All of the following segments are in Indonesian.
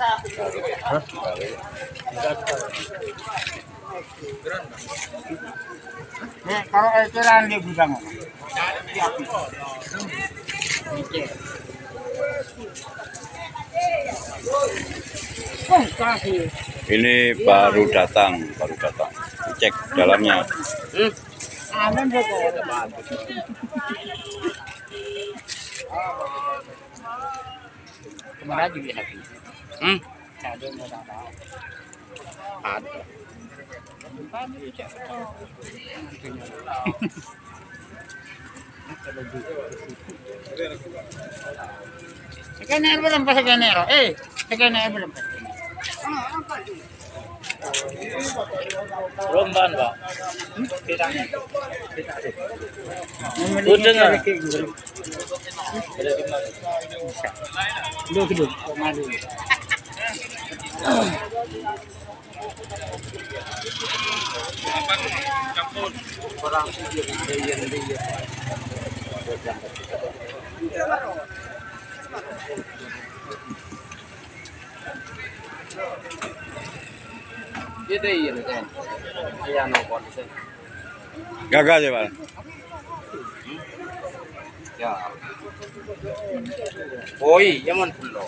Nih, kalau eceran di gudang. Ini baru datang. Dicek dalamnya. Aman deh kok. Kemana juga hati? Ada mau tahu. Ada. Sekian air berapa sekian air? Sekian air berapa? Romban, Pak. Udah nggak? Duduk. Madu. Gagal ya, Pak. Ya. Oi, yaman pulau.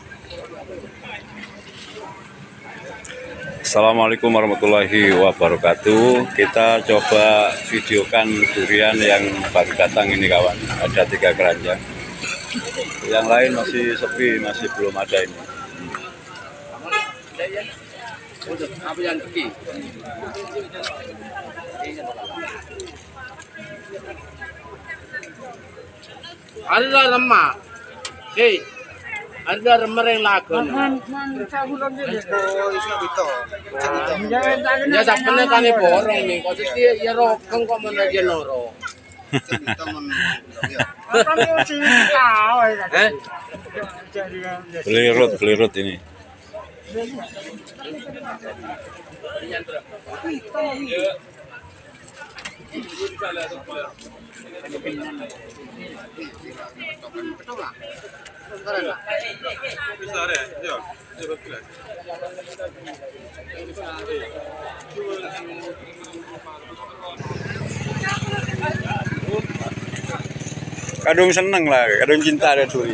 Assalamualaikum warahmatullahi wabarakatuh. Kita coba videokan durian yang baru datang ini kawan. Ada 3 keranjang. Yang lain masih sepi, masih belum ada ini. Apa yang pergi? Ada lemak. Ada remereng lagu. Ya sampai kan borong nih. Kau jadi ya rokong kok mana dia loro. Belirut ini. Kadung seneng lah, kadung cinta ada durian.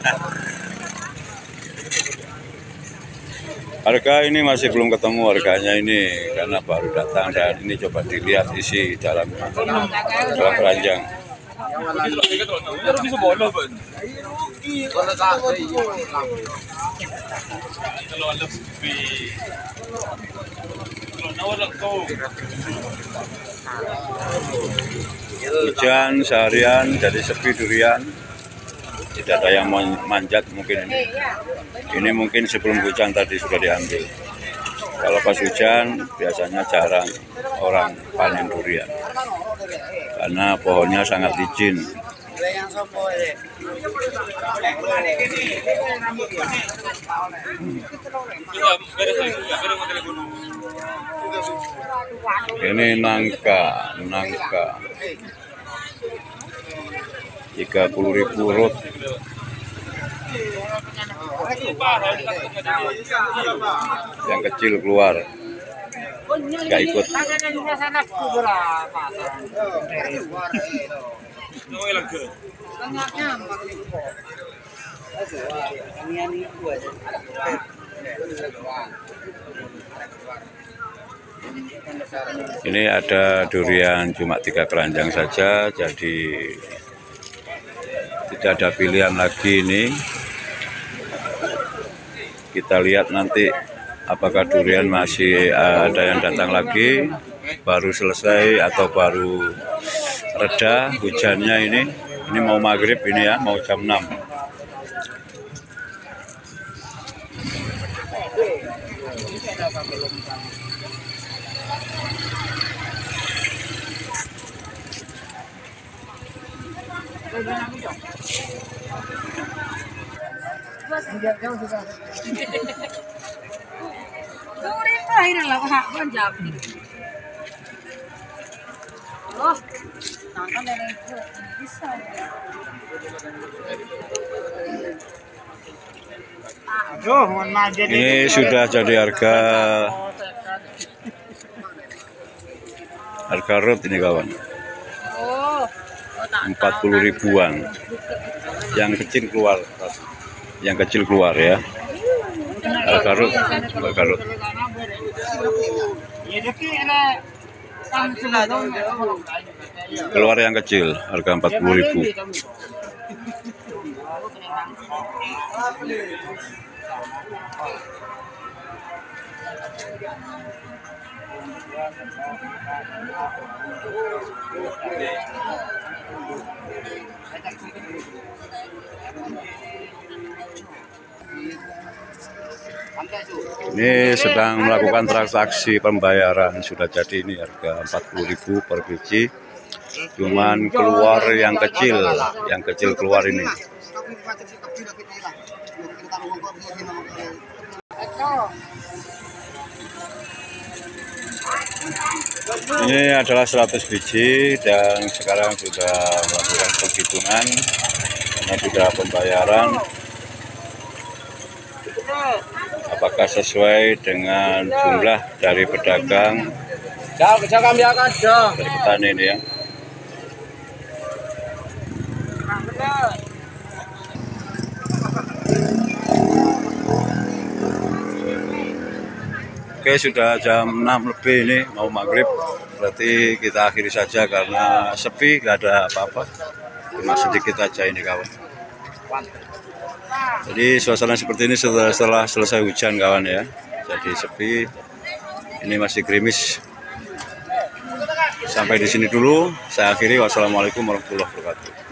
Harga ini masih belum ketemu harganya ini karena baru datang dan ini coba dilihat isi dalam keranjang. Hujan seharian jadi sepi durian. Tidak ada yang manjat mungkin ini. Ini mungkin sebelum hujan tadi sudah diambil. Kalau pas hujan biasanya jarang orang panen durian. Karena pohonnya sangat licin. Ini nangka. 30.000 rut. Yang kecil keluar, nggak ikut. Ini ada durian cuma 3 keranjang saja, jadi tidak ada pilihan lagi ini. Kita lihat nanti apakah durian masih ada yang datang lagi, baru selesai atau baru reda hujannya ini. Ini mau maghrib ini ya, mau jam 6. Durin pa lang hapon job. Oh, nangka na rin po. Isa. Aduh, mohon maaf jadi. Ini sudah jadi harga root ini kawan. Oh. 40 ribuan. Yang kecil keluar. Yang kecil keluar ya. Harga root. Keluar yang kecil, harga 40.000. Ini sedang melakukan transaksi pembayaran, sudah jadi ini harga 40.000 per biji. Cuman keluar yang kecil keluar ini. Ini adalah 100 biji dan sekarang sudah melakukan penghitungan karena sudah pembayaran. Apakah sesuai dengan jumlah dari pedagang dari petani ini ya? Oke, sudah jam 6 lebih ini, mau maghrib. Berarti kita akhiri saja karena sepi, gak ada apa-apa. Cuma sedikit aja ini kawan. Jadi suasana seperti ini setelah selesai hujan kawan ya. Jadi sepi. Ini masih gerimis. Sampai di sini dulu. Saya akhiri. Wassalamualaikum warahmatullahi wabarakatuh.